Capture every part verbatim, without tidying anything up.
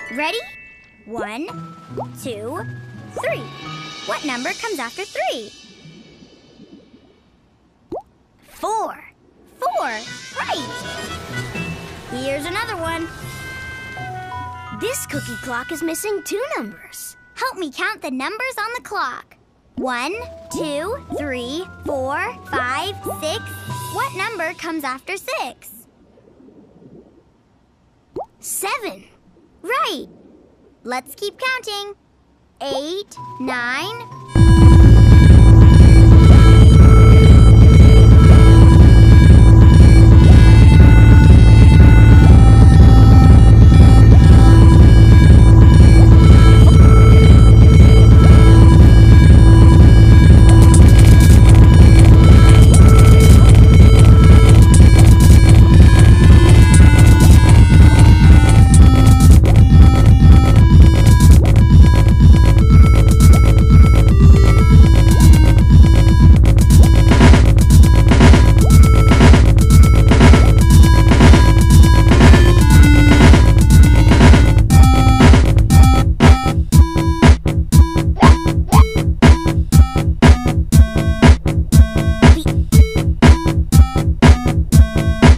Ready? One, two, three. What number comes after three? Four. Four. Right. Here's another one. This cookie clock is missing two numbers. Help me count the numbers on the clock. One, two, three, four, five, six. What number comes after six? Seven. Right. Let's keep counting. Eight, nine.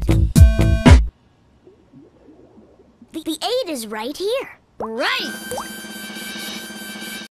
The eight is right here. Right!